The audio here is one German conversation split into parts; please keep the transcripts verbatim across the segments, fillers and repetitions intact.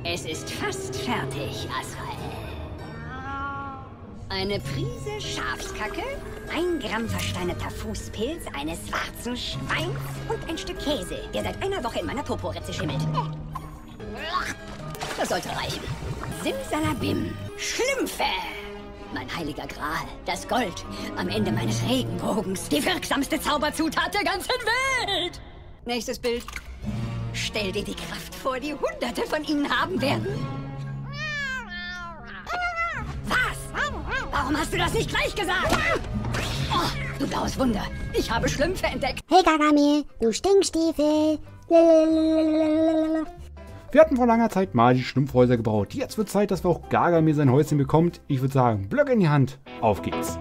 Es ist fast fertig, Azrael. Eine Prise Schafskacke, ein Gramm versteinerter Fußpilz eines schwarzen Schweins und ein Stück Käse, der seit einer Woche in meiner Poporitze schimmelt. Das sollte reichen. Simsalabim, Schlümpfe! Mein heiliger Gral, das Gold am Ende meines Regenbogens, die wirksamste Zauberzutat der ganzen Welt! Nächstes Bild. Stell dir die Kraft vor, die Hunderte von ihnen haben werden. Was? Warum hast du das nicht gleich gesagt? Oh, du blaues Wunder, ich habe Schlümpfe entdeckt. Hey Gargamel, du Stinkstiefel. Lalalala. Wir hatten vor langer Zeit mal die Schlumpfhäuser gebaut. Jetzt wird Zeit, dass wir auch Gargamel sein Häuschen bekommt. Ich würde sagen, Blöcke in die Hand. Auf geht's.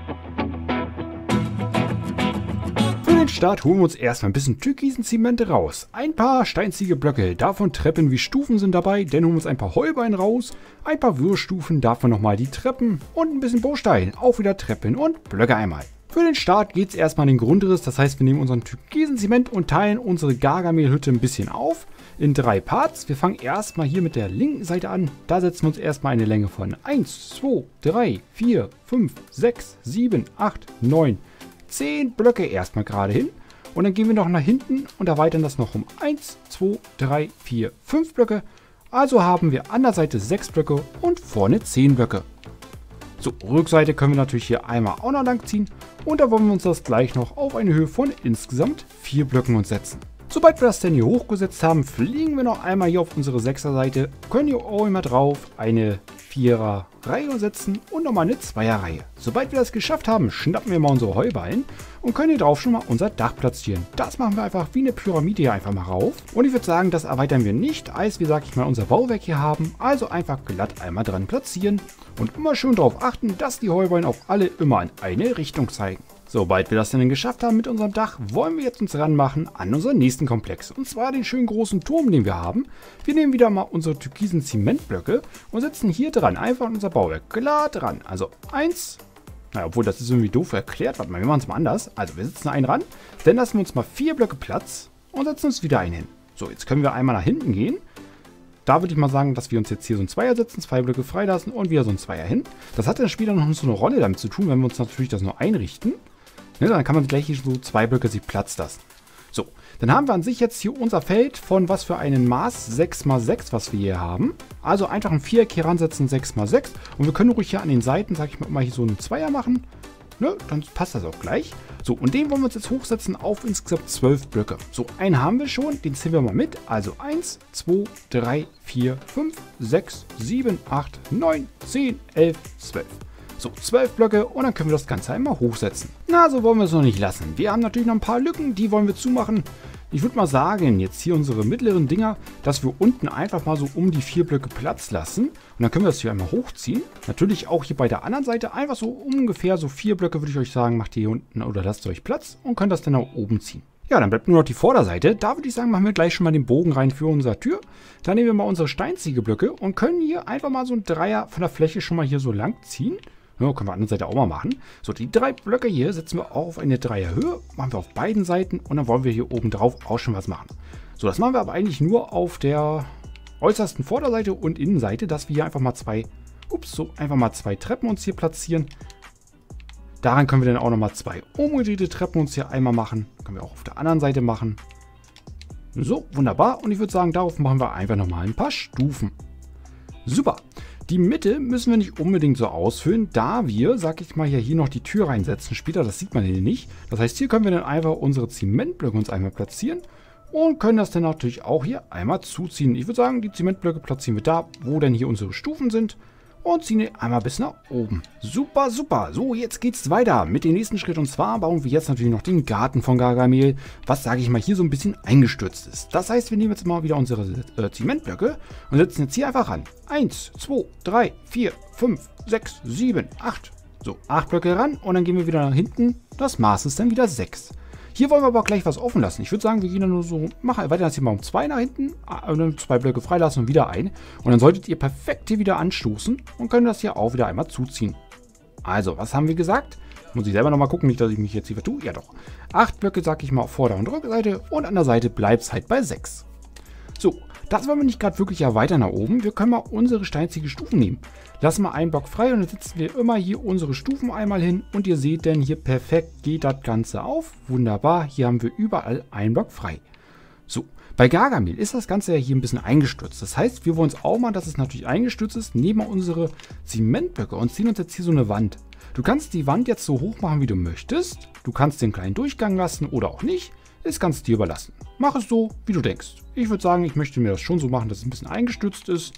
Für den Start holen wir uns erstmal ein bisschen türkisen Zement raus. Ein paar Steinziegelblöcke, davon Treppen wie Stufen sind dabei. Dann holen wir uns ein paar Heuballen raus. Ein paar Würstufen, davon nochmal die Treppen. Und ein bisschen Baustein, auch wieder Treppen und Blöcke einmal. Für den Start geht es erstmal an den Grundriss. Das heißt, wir nehmen unseren türkisen Zement und teilen unsere Gargamel-Hütte ein bisschen auf. In drei Parts. Wir fangen erstmal hier mit der linken Seite an. Da setzen wir uns erstmal eine Länge von eins, zwei, drei, vier, fünf, sechs, sieben, acht, neun, zehn Blöcke erstmal gerade hin. Und dann gehen wir noch nach hinten und erweitern das noch um eins, zwei, drei, vier, fünf Blöcke. Also haben wir an der Seite sechs Blöcke und vorne zehn Blöcke. So, Rückseite können wir natürlich hier einmal auch noch lang ziehen. Und da wollen wir uns das gleich noch auf eine Höhe von insgesamt vier Blöcken uns setzen. Sobald wir das denn hier hochgesetzt haben, fliegen wir noch einmal hier auf unsere sechser Seite, können hier auch immer drauf eine vierer Reihe setzen und nochmal eine zweier Reihe. Sobald wir das geschafft haben, schnappen wir mal unsere Heuballen und können hier drauf schon mal unser Dach platzieren. Das machen wir einfach wie eine Pyramide hier einfach mal rauf. Und ich würde sagen, das erweitern wir nicht, als wir, sag ich mal, unser Bauwerk hier haben. Also einfach glatt einmal dran platzieren und immer schön darauf achten, dass die Heuballen auch alle immer in eine Richtung zeigen. Sobald wir das dann geschafft haben mit unserem Dach, wollen wir jetzt uns ranmachen an unseren nächsten Komplex. Und zwar den schönen großen Turm, den wir haben. Wir nehmen wieder mal unsere türkisen Zementblöcke und setzen hier dran einfach unser Bauwerk klar dran. Also eins, naja, obwohl das ist irgendwie doof erklärt. Warte mal, wir machen es mal anders. Also wir setzen einen ran, dann lassen wir uns mal vier Blöcke Platz und setzen uns wieder einen hin. So, jetzt können wir einmal nach hinten gehen. Da würde ich mal sagen, dass wir uns jetzt hier so ein Zweier setzen, zwei Blöcke freilassen und wieder so ein Zweier hin. Das hat dann später noch so eine Rolle damit zu tun, wenn wir uns natürlich das nur einrichten. Ne, dann kann man gleich hier so zwei Blöcke sich Platz lassen. So, dann haben wir an sich jetzt hier unser Feld von was für einen Maß sechs mal sechs, was wir hier haben. Also einfach ein Viereck hier ransetzen, sechs mal sechs. Und wir können ruhig hier an den Seiten, sag ich mal, mal hier so einen Zweier machen. Ne, dann passt das auch gleich. So, und den wollen wir uns jetzt hochsetzen auf insgesamt zwölf Blöcke. So, einen haben wir schon, den zählen wir mal mit. Also eins, zwei, drei, vier, fünf, sechs, sieben, acht, neun, zehn, elf, zwölf. So, zwölf Blöcke und dann können wir das Ganze einmal hochsetzen. Na, so wollen wir es noch nicht lassen. Wir haben natürlich noch ein paar Lücken, die wollen wir zumachen. Ich würde mal sagen, jetzt hier unsere mittleren Dinger, dass wir unten einfach mal so um die vier Blöcke Platz lassen. Und dann können wir das hier einmal hochziehen. Natürlich auch hier bei der anderen Seite einfach so ungefähr so vier Blöcke, würde ich euch sagen, macht ihr hier unten oder lasst euch Platz und könnt das dann nach oben ziehen. Ja, dann bleibt nur noch die Vorderseite. Da würde ich sagen, machen wir gleich schon mal den Bogen rein für unsere Tür. Dann nehmen wir mal unsere Steinziegelblöcke und können hier einfach mal so ein Dreier von der Fläche schon mal hier so lang ziehen. Ja, können wir an der Seite auch mal machen. So, die drei Blöcke hier setzen wir auch auf eine Dreierhöhe. Machen wir auf beiden Seiten und dann wollen wir hier oben drauf auch schon was machen. So, das machen wir aber eigentlich nur auf der äußersten Vorderseite und Innenseite, dass wir hier einfach mal zwei, ups, so einfach mal zwei Treppen uns hier platzieren. Daran können wir dann auch nochmal zwei umgedrehte Treppen uns hier einmal machen. Können wir auch auf der anderen Seite machen. So, wunderbar. Und ich würde sagen, darauf machen wir einfach nochmal ein paar Stufen. Super. Die Mitte müssen wir nicht unbedingt so ausfüllen, da wir, sag ich mal, hier noch die Tür reinsetzen später. Das sieht man hier nicht. Das heißt, hier können wir dann einfach unsere Zementblöcke uns einmal platzieren und können das dann natürlich auch hier einmal zuziehen. Ich würde sagen, die Zementblöcke platzieren wir da, wo denn hier unsere Stufen sind und ziehen die einmal bis nach oben. Super, super. So, jetzt geht's weiter mit dem nächsten Schritt. Und zwar bauen wir jetzt natürlich noch den Garten von Gargamel, was, sage ich mal, hier so ein bisschen eingestürzt ist. Das heißt, wir nehmen jetzt mal wieder unsere äh, Zementblöcke und setzen jetzt hier einfach ran. eins, zwei, drei, vier, fünf, sechs, sieben, acht. So, acht Blöcke ran und dann gehen wir wieder nach hinten. Das Maß ist dann wieder sechs. Hier wollen wir aber gleich was offen lassen. Ich würde sagen, wir gehen dann nur so, machen weiter das hier mal um zwei nach hinten, und dann zwei Blöcke freilassen und wieder ein. Und dann solltet ihr perfekt hier wieder anstoßen und können das hier auch wieder einmal zuziehen. Also, was haben wir gesagt? Muss ich selber nochmal gucken, nicht, dass ich mich jetzt hier vertue. Ja doch. Acht Blöcke, sag ich mal, auf Vorder- und Rückseite und an der Seite bleibt es halt bei sechs. So, das wollen wir nicht gerade wirklich erweitern nach oben. Wir können mal unsere steinziege Stufen nehmen. Lassen wir einen Block frei und dann setzen wir immer hier unsere Stufen einmal hin. Und ihr seht denn hier perfekt geht das Ganze auf. Wunderbar, hier haben wir überall einen Block frei. So, bei Gargamel ist das Ganze ja hier ein bisschen eingestürzt. Das heißt, wir wollen uns auch mal, dass es natürlich eingestürzt ist, nehmen wir unsere Zementblöcke und ziehen uns jetzt hier so eine Wand. Du kannst die Wand jetzt so hoch machen, wie du möchtest. Du kannst den kleinen Durchgang lassen oder auch nicht. Ist ganz dir überlassen. Mach es so, wie du denkst. Ich würde sagen, ich möchte mir das schon so machen, dass es ein bisschen eingestützt ist.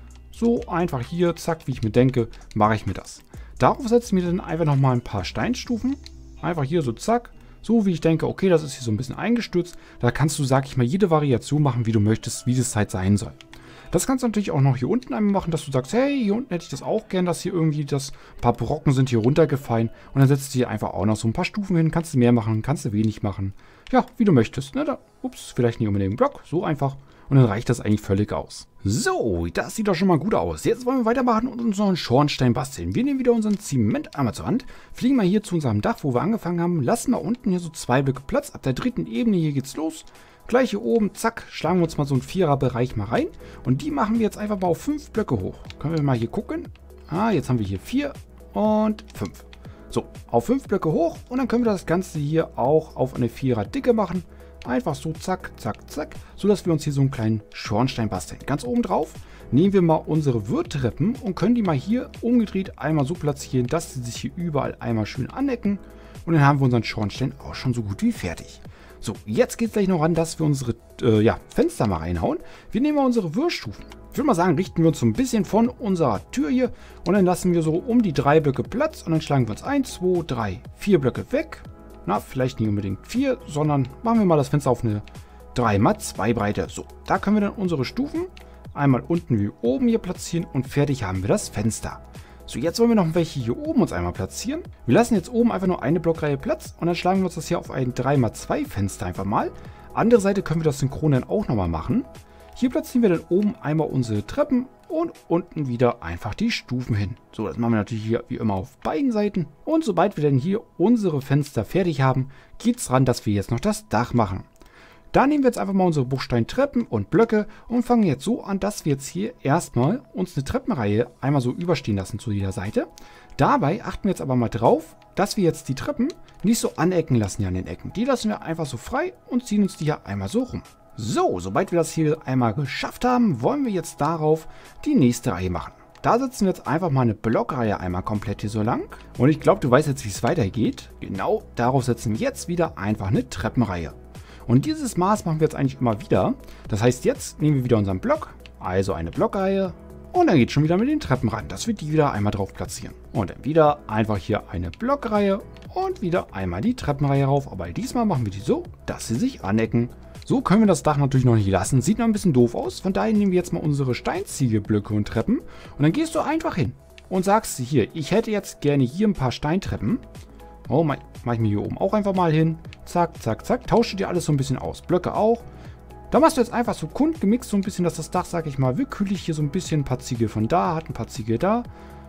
So einfach hier, zack, wie ich mir denke, mache ich mir das. Darauf setze ich mir dann einfach nochmal ein paar Steinstufen. Einfach hier so zack. So wie ich denke, okay, das ist hier so ein bisschen eingestürzt. Da kannst du, sag ich mal, jede Variation machen, wie du möchtest, wie das halt sein soll. Das kannst du natürlich auch noch hier unten einmal machen, dass du sagst, hey, hier unten hätte ich das auch gern, dass hier irgendwie das ein paar Brocken sind hier runtergefallen. Und dann setzt du hier einfach auch noch so ein paar Stufen hin. Kannst du mehr machen, kannst du wenig machen. Ja, wie du möchtest. Ne? Da, ups, vielleicht nicht unbedingt einen Block, so einfach. Und dann reicht das eigentlich völlig aus. So, das sieht doch schon mal gut aus. Jetzt wollen wir weitermachen und uns noch einen Schornstein basteln. Wir nehmen wieder unseren Zement einmal zur Hand, fliegen mal hier zu unserem Dach, wo wir angefangen haben, lassen mal unten hier so zwei Blöcke Platz. Ab der dritten Ebene, hier geht's los. Gleich hier oben, zack, schlagen wir uns mal so einen Vierer-Bereich mal rein. Und die machen wir jetzt einfach mal auf fünf Blöcke hoch. Können wir mal hier gucken. Ah, jetzt haben wir hier vier und fünf. So, auf fünf Blöcke hoch und dann können wir das Ganze hier auch auf eine Vierer-Dicke machen. Einfach so, zack, zack, zack, sodass wir uns hier so einen kleinen Schornstein basteln. Ganz oben drauf nehmen wir mal unsere Wirttreppen und können die mal hier umgedreht einmal so platzieren, dass sie sich hier überall einmal schön anecken. Und dann haben wir unseren Schornstein auch schon so gut wie fertig. So, jetzt geht es gleich noch an, dass wir unsere äh, ja, Fenster mal reinhauen. Wir nehmen mal unsere Wirrstufen. Ich würde mal sagen, richten wir uns so ein bisschen von unserer Tür hier und dann lassen wir so um die drei Blöcke Platz und dann schlagen wir uns eins, zwei, drei, vier Blöcke weg. Na, vielleicht nicht unbedingt vier, sondern machen wir mal das Fenster auf eine drei mal zwei Breite. So, da können wir dann unsere Stufen einmal unten wie oben hier platzieren und fertig haben wir das Fenster. So, jetzt wollen wir noch welche hier oben uns einmal platzieren. Wir lassen jetzt oben einfach nur eine Blockreihe Platz und dann schlagen wir uns das hier auf ein drei mal zwei Fenster einfach mal. Andere Seite können wir das synchron dann auch nochmal machen. Hier platzieren wir dann oben einmal unsere Treppen und unten wieder einfach die Stufen hin. So, das machen wir natürlich hier wie immer auf beiden Seiten. Und sobald wir dann hier unsere Fenster fertig haben, geht es ran, dass wir jetzt noch das Dach machen. Da nehmen wir jetzt einfach mal unsere Bruchsteintreppen und Blöcke und fangen jetzt so an, dass wir jetzt hier erstmal uns eine Treppenreihe einmal so überstehen lassen zu jeder Seite. Dabei achten wir jetzt aber mal drauf, dass wir jetzt die Treppen nicht so anecken lassen hier an den Ecken. Die lassen wir einfach so frei und ziehen uns die hier einmal so rum. So, sobald wir das hier einmal geschafft haben, wollen wir jetzt darauf die nächste Reihe machen. Da setzen wir jetzt einfach mal eine Blockreihe einmal komplett hier so lang. Und ich glaube, du weißt jetzt, wie es weitergeht. Genau, darauf setzen wir jetzt wieder einfach eine Treppenreihe. Und dieses Maß machen wir jetzt eigentlich immer wieder. Das heißt, jetzt nehmen wir wieder unseren Block, also eine Blockreihe. Und dann geht es schon wieder mit den Treppen ran, dass wir die wieder einmal drauf platzieren. Und dann wieder einfach hier eine Blockreihe und wieder einmal die Treppenreihe rauf. Aber diesmal machen wir die so, dass sie sich anecken. So können wir das Dach natürlich noch nicht lassen. Sieht noch ein bisschen doof aus. Von daher nehmen wir jetzt mal unsere Steinziegelblöcke und Treppen. Und dann gehst du einfach hin und sagst hier, ich hätte jetzt gerne hier ein paar Steintreppen. Oh, mach ich mir hier oben auch einfach mal hin. Zack, zack, zack. Tausche dir alles so ein bisschen aus. Blöcke auch. Da machst du jetzt einfach so kundgemixt so ein bisschen, dass das Dach, sag ich mal, willkürlich hier so ein bisschen ein paar Ziegel von da hat, ein paar Ziegel da.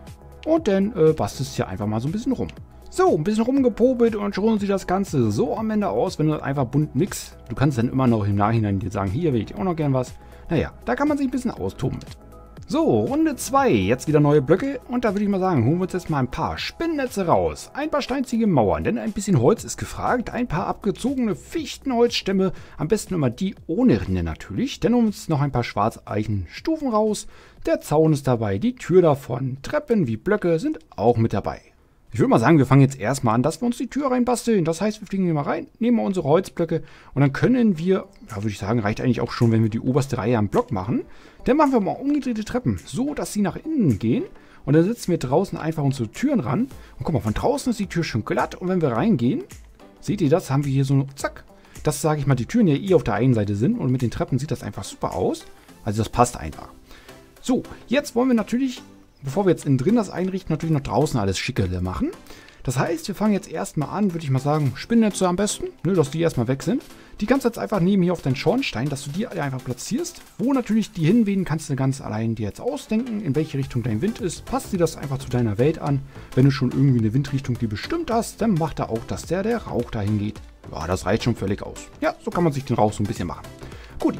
Und dann äh, bastelst du hier einfach mal so ein bisschen rum. So, ein bisschen rumgepobelt und schon sieht das Ganze so am Ende aus, wenn du das einfach bunt mixt. Du kannst dann immer noch im Nachhinein dir sagen, hier will ich auch noch gern was. Naja, da kann man sich ein bisschen austoben mit. So, Runde zwei. Jetzt wieder neue Blöcke. Und da würde ich mal sagen, holen wir uns jetzt mal ein paar Spinnnetze raus. Ein paar steinzige Mauern, denn ein bisschen Holz ist gefragt. Ein paar abgezogene Fichtenholzstämme. Am besten immer die ohne Rinde natürlich. Dann holen wir uns noch ein paar Schwarzeichen-Stufen raus. Der Zaun ist dabei, die Tür davon. Treppen wie Blöcke sind auch mit dabei. Ich würde mal sagen, wir fangen jetzt erstmal an, dass wir uns die Tür reinbasteln. Das heißt, wir fliegen hier mal rein, nehmen mal unsere Holzblöcke und dann können wir, ja würde ich sagen, reicht eigentlich auch schon, wenn wir die oberste Reihe am Block machen. Dann machen wir mal umgedrehte Treppen, so dass sie nach innen gehen. Und dann setzen wir draußen einfach unsere Türen ran. Und guck mal, von draußen ist die Tür schön glatt. Und wenn wir reingehen, seht ihr das, haben wir hier so, zack. Das sage ich mal, die Türen ja eh auf der einen Seite sind. Und mit den Treppen sieht das einfach super aus. Also das passt einfach. So, jetzt wollen wir natürlich, bevor wir jetzt innen drin das einrichten, natürlich noch draußen alles Schickele machen. Das heißt, wir fangen jetzt erstmal an, würde ich mal sagen, Spinnnetze am besten, ne, dass die erstmal weg sind. Die kannst du jetzt einfach nehmen hier auf deinen Schornstein, dass du die einfach platzierst. Wo natürlich die hinwehen, kannst du ganz allein dir jetzt ausdenken, in welche Richtung dein Wind ist. Passt dir das einfach zu deiner Welt an. Wenn du schon irgendwie eine Windrichtung, die bestimmt hast, dann macht er auch, dass der, der Rauch dahin geht. Ja, das reicht schon völlig aus. Ja, so kann man sich den Rauch so ein bisschen machen. Gut.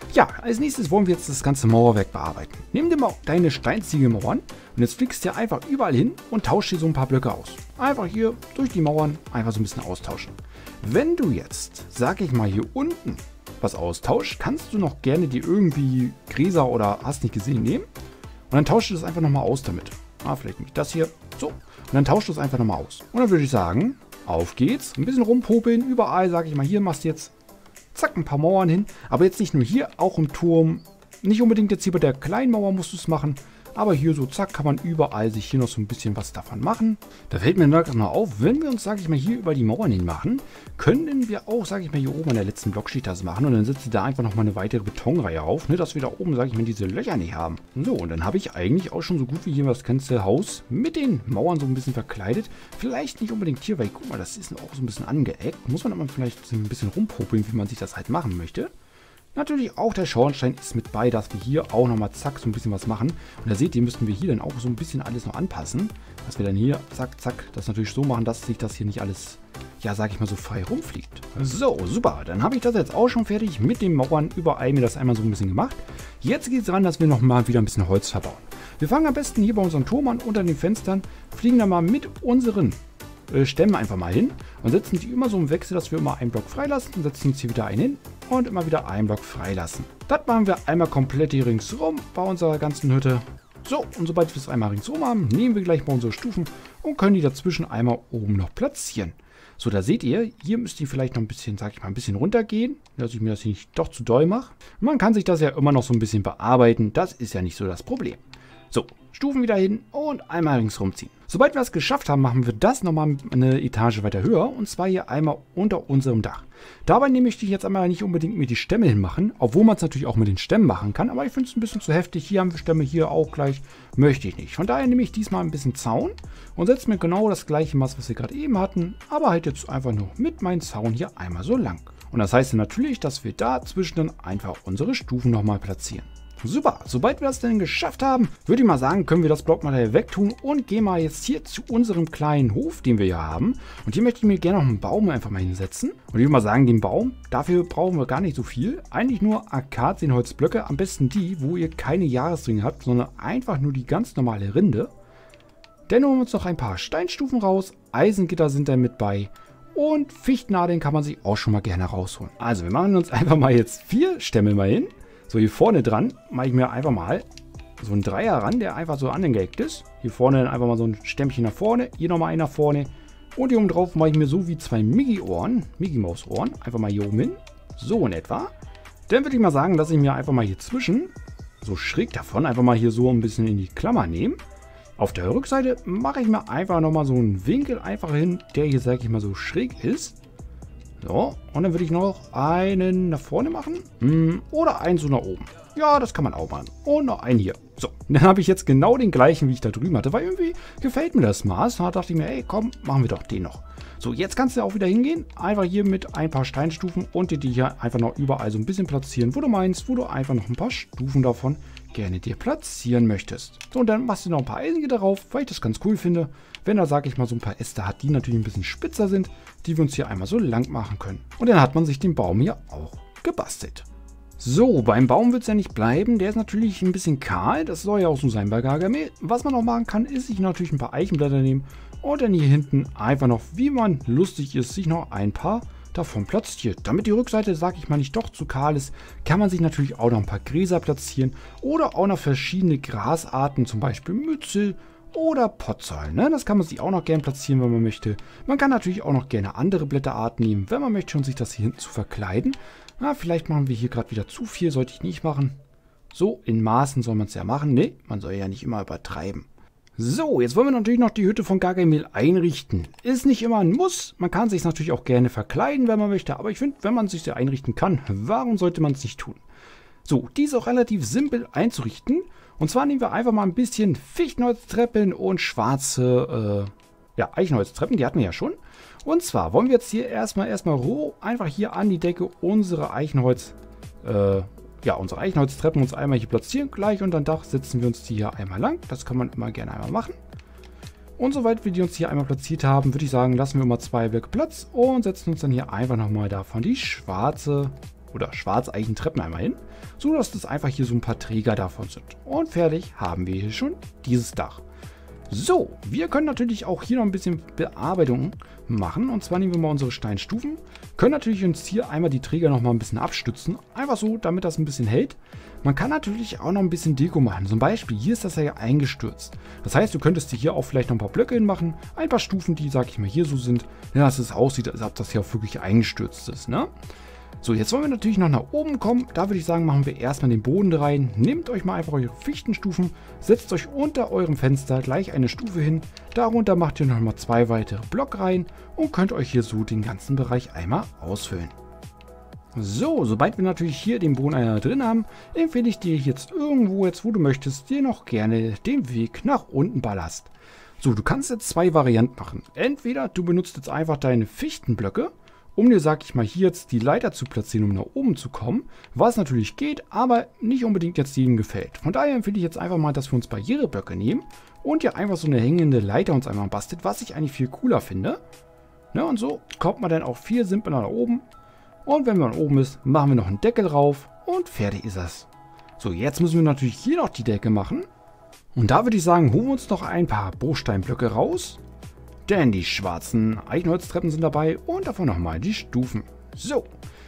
Ja, als nächstes wollen wir jetzt das ganze Mauerwerk bearbeiten. Nimm dir mal deine Steinziegelmauern und jetzt fliegst du einfach überall hin und tausch dir so ein paar Blöcke aus. Einfach hier durch die Mauern einfach so ein bisschen austauschen. Wenn du jetzt, sag ich mal, hier unten was austauschst, kannst du noch gerne dir irgendwie Gräser oder hast nicht gesehen nehmen und dann tauschst du das einfach nochmal aus damit. Ah, vielleicht nicht das hier. So. Und dann tauschst du es einfach nochmal aus. Und dann würde ich sagen, auf geht's. Ein bisschen rumpopeln. Überall, sag ich mal, hier machst du jetzt zack, ein paar Mauern hin. Aber jetzt nicht nur hier, auch im Turm. Nicht unbedingt jetzt hier bei der kleinen Mauer musst du es machen. Aber hier so, zack, kann man überall sich hier noch so ein bisschen was davon machen. Da fällt mir noch auf, wenn wir uns, sage ich mal, hier über die Mauern hin machen, können wir auch, sage ich mal, hier oben an der letzten Blockschicht das machen. Und dann setzt ihr da einfach nochmal eine weitere Betonreihe auf, ne, dass wir da oben, sage ich mal, diese Löcher nicht haben. So, und dann habe ich eigentlich auch schon so gut wie hier das ganze Haus mit den Mauern so ein bisschen verkleidet. Vielleicht nicht unbedingt hier, weil, guck mal, das ist auch so ein bisschen angeeckt. Muss man aber vielleicht ein bisschen rumpopeln, wie man sich das halt machen möchte. Natürlich auch der Schornstein ist mit bei, dass wir hier auch nochmal zack so ein bisschen was machen. Und da seht ihr, müssten wir hier dann auch so ein bisschen alles noch anpassen. Dass wir dann hier zack, zack, das natürlich so machen, dass sich das hier nicht alles, ja, sag ich mal, so frei rumfliegt. So, super. Dann habe ich das jetzt auch schon fertig mit den Mauern. Überall mir das einmal so ein bisschen gemacht. Jetzt geht es daran, dass wir nochmal wieder ein bisschen Holz verbauen. Wir fangen am besten hier bei unserem Turm an, unter den Fenstern, fliegen dann mal mit unseren Stämme einfach mal hin und setzen die immer so im Wechsel, dass wir immer einen Block freilassen und setzen uns hier wieder einen hin und immer wieder einen Block freilassen. Das machen wir einmal komplett hier ringsrum bei unserer ganzen Hütte. So, und sobald wir es einmal ringsrum haben, nehmen wir gleich mal unsere Stufen und können die dazwischen einmal oben noch platzieren. So, da seht ihr, hier müsst ihr vielleicht noch ein bisschen, sag ich mal, ein bisschen runtergehen, dass ich mir das hier nicht doch zu doll mache. Man kann sich das ja immer noch so ein bisschen bearbeiten, das ist ja nicht so das Problem. So, Stufen wieder hin und einmal ringsrum ziehen. Sobald wir es geschafft haben, machen wir das nochmal eine Etage weiter höher und zwar hier einmal unter unserem Dach. Dabei nehme ich jetzt einmal nicht unbedingt mir die Stämme hinmachen, obwohl man es natürlich auch mit den Stämmen machen kann, aber ich finde es ein bisschen zu heftig. Hier haben wir Stämme, hier auch gleich, möchte ich nicht. Von daher nehme ich diesmal ein bisschen Zaun und setze mir genau das gleiche Maß, was wir gerade eben hatten, aber halt jetzt einfach nur mit meinem Zaun hier einmal so lang. Und das heißt natürlich, dass wir dazwischen dann einfach unsere Stufen nochmal platzieren. Super, sobald wir das denn geschafft haben, würde ich mal sagen, können wir das Blockmaterial wegtun und gehen mal jetzt hier zu unserem kleinen Hof, den wir hier haben. Und hier möchte ich mir gerne noch einen Baum einfach mal hinsetzen. Und ich würde mal sagen, den Baum, dafür brauchen wir gar nicht so viel. Eigentlich nur Akazienholzblöcke, am besten die, wo ihr keine Jahresringe habt, sondern einfach nur die ganz normale Rinde. Dann holen wir uns noch ein paar Steinstufen raus, Eisengitter sind dann mit bei. Und Fichtennadeln kann man sich auch schon mal gerne rausholen. Also wir machen uns einfach mal jetzt vier Stämme mal hin. So, hier vorne dran mache ich mir einfach mal so einen Dreier ran, der einfach so angeeckt ist. Hier vorne dann einfach mal so ein Stämmchen nach vorne, hier nochmal einen nach vorne. Und hier oben drauf mache ich mir so wie zwei Mickey-Ohren, Mickey-Maus-Ohren, einfach mal hier oben hin. So in etwa. Dann würde ich mal sagen, dass ich mir einfach mal hier zwischen, so schräg davon, einfach mal hier so ein bisschen in die Klammer nehme. Auf der Rückseite mache ich mir einfach nochmal so einen Winkel einfach hin, der hier, sage ich mal, so schräg ist. So, und dann würde ich noch einen nach vorne machen. Hm, oder einen so nach oben. Ja, das kann man auch machen. Und noch einen hier. So, dann habe ich jetzt genau den gleichen, wie ich da drüben hatte. Weil irgendwie gefällt mir das Maß. Da dachte ich mir, ey, komm, machen wir doch den noch. So, jetzt kannst du auch wieder hingehen. Einfach hier mit ein paar Steinstufen und dir die hier einfach noch überall so ein bisschen platzieren, wo du meinst, wo du einfach noch ein paar Stufen davon gerne dir platzieren möchtest. So, und dann machst du noch ein paar Eisengitter drauf, weil ich das ganz cool finde. Wenn da, sage ich mal, so ein paar Äste hat, die natürlich ein bisschen spitzer sind, die wir uns hier einmal so lang machen können. Und dann hat man sich den Baum hier auch gebastelt. So, beim Baum wird es ja nicht bleiben. Der ist natürlich ein bisschen kahl. Das soll ja auch so sein bei Gargamel. Was man noch machen kann, ist sich natürlich ein paar Eichenblätter nehmen und dann hier hinten einfach noch, wie man lustig ist, sich noch ein paar davon platziert. Damit die Rückseite, sage ich mal, nicht doch zu kahl ist, kann man sich natürlich auch noch ein paar Gräser platzieren oder auch noch verschiedene Grasarten, zum Beispiel Mützel oder Potzal. Ne? Das kann man sich auch noch gerne platzieren, wenn man möchte. Man kann natürlich auch noch gerne andere Blätterarten nehmen, wenn man möchte, um sich das hier hinten zu verkleiden. Na, vielleicht machen wir hier gerade wieder zu viel, sollte ich nicht machen. So, in Maßen soll man es ja machen. Ne, man soll ja nicht immer übertreiben. So, jetzt wollen wir natürlich noch die Hütte von Gargamel einrichten. Ist nicht immer ein Muss. Man kann sich natürlich auch gerne verkleiden, wenn man möchte. Aber ich finde, wenn man sich sie einrichten kann, warum sollte man es nicht tun? So, die ist auch relativ simpel einzurichten. Und zwar nehmen wir einfach mal ein bisschen Fichtenholztreppen und schwarze äh, ja, Eichenholztreppen. Die hatten wir ja schon. Und zwar wollen wir jetzt hier erstmal erstmal roh einfach hier an die Decke unsere Eichenholz, äh, ja, unsere Eichenholztreppen uns einmal hier platzieren. Gleich unter dem Dach setzen wir uns die hier einmal lang. Das kann man immer gerne einmal machen. Und soweit wir die uns hier einmal platziert haben, würde ich sagen, lassen wir mal zwei Blöcke Platz und setzen uns dann hier einfach nochmal davon die schwarze oder Schwarzeichentreppen einmal hin, so dass das einfach hier so ein paar Träger davon sind. Und fertig haben wir hier schon dieses Dach. So, wir können natürlich auch hier noch ein bisschen Bearbeitung machen. Und zwar nehmen wir mal unsere Steinstufen. Können natürlich uns hier einmal die Träger noch mal ein bisschen abstützen. Einfach so, damit das ein bisschen hält. Man kann natürlich auch noch ein bisschen Deko machen. Zum Beispiel, hier ist das ja eingestürzt. Das heißt, du könntest hier auch vielleicht noch ein paar Blöcke hinmachen. Ein paar Stufen, die, sag ich mal, hier so sind. Ja, dass es aussieht, als ob das hier auch wirklich eingestürzt ist, ne? So, jetzt wollen wir natürlich noch nach oben kommen. Da würde ich sagen, machen wir erstmal den Boden rein. Nehmt euch mal einfach eure Fichtenstufen, setzt euch unter eurem Fenster gleich eine Stufe hin. Darunter macht ihr nochmal zwei weitere Block rein und könnt euch hier so den ganzen Bereich einmal ausfüllen. So, sobald wir natürlich hier den Boden einmal drin haben, empfehle ich dir jetzt irgendwo, jetzt wo du möchtest, dir noch gerne den Weg nach unten ballerst. So, du kannst jetzt zwei Varianten machen. Entweder du benutzt jetzt einfach deine Fichtenblöcke, um dir, sag ich mal, hier jetzt die Leiter zu platzieren, um nach oben zu kommen, was natürlich geht, aber nicht unbedingt jetzt jedem gefällt. Von daher empfehle ich jetzt einfach mal, dass wir uns Barriereblöcke nehmen und ja einfach so eine hängende Leiter uns einmal bastelt, was ich eigentlich viel cooler finde. Ne, und so kommt man dann auch viel simpler nach oben. Und wenn man oben ist, machen wir noch einen Deckel rauf und fertig ist das. So, jetzt müssen wir natürlich hier noch die Decke machen. Und da würde ich sagen, holen wir uns noch ein paar Bruchsteinblöcke raus. Denn die schwarzen Eichenholztreppen sind dabei und davon nochmal die Stufen. So,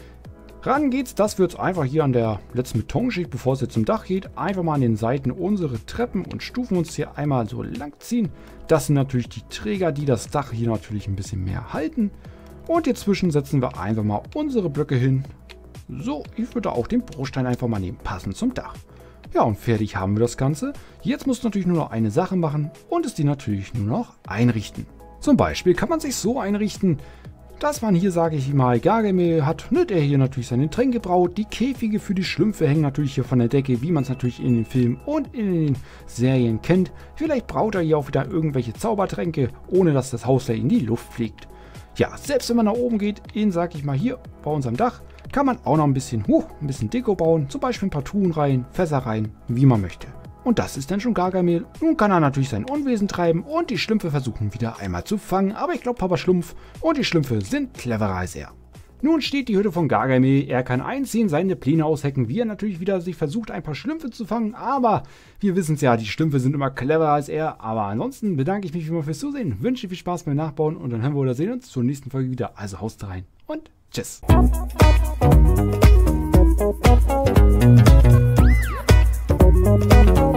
ran geht's, dass wir jetzt einfach hier an der letzten Betonschicht, bevor es jetzt zum Dach geht, einfach mal an den Seiten unsere Treppen und Stufen uns hier einmal so lang ziehen. Das sind natürlich die Träger, die das Dach hier natürlich ein bisschen mehr halten. Und hier zwischen setzen wir einfach mal unsere Blöcke hin. So, ich würde auch den Bruchstein einfach mal nehmen, passend zum Dach. Ja, und fertig haben wir das Ganze. Jetzt muss natürlich nur noch eine Sache machen und es die natürlich nur noch einrichten. Zum Beispiel kann man sich so einrichten, dass man hier, sage ich mal, Gargamel hat, ne, der hier natürlich seine Tränke braut. Die Käfige für die Schlümpfe hängen natürlich hier von der Decke, wie man es natürlich in den Filmen und in den Serien kennt. Vielleicht braut er hier auch wieder irgendwelche Zaubertränke, ohne dass das Haus da in die Luft fliegt. Ja, selbst wenn man nach oben geht, in, sag ich mal, hier bei unserem Dach, kann man auch noch ein bisschen, huh, ein bisschen Deko bauen. Zum Beispiel ein paar Truhen rein, Fässer rein, wie man möchte. Und das ist dann schon Gargamel. Nun kann er natürlich sein Unwesen treiben und die Schlümpfe versuchen wieder einmal zu fangen. Aber ich glaube, Papa Schlumpf und die Schlümpfe sind cleverer als er. Nun steht die Hütte von Gargamel. Er kann einziehen, seine Pläne aushecken, wie er natürlich wieder sich versucht, ein paar Schlümpfe zu fangen. Aber wir wissen es ja, die Schlümpfe sind immer cleverer als er. Aber ansonsten bedanke ich mich wie immer fürs Zusehen. Wünsche viel Spaß beim Nachbauen und dann hören wir oder sehen uns zur nächsten Folge wieder. Also haust rein und tschüss. Thank you.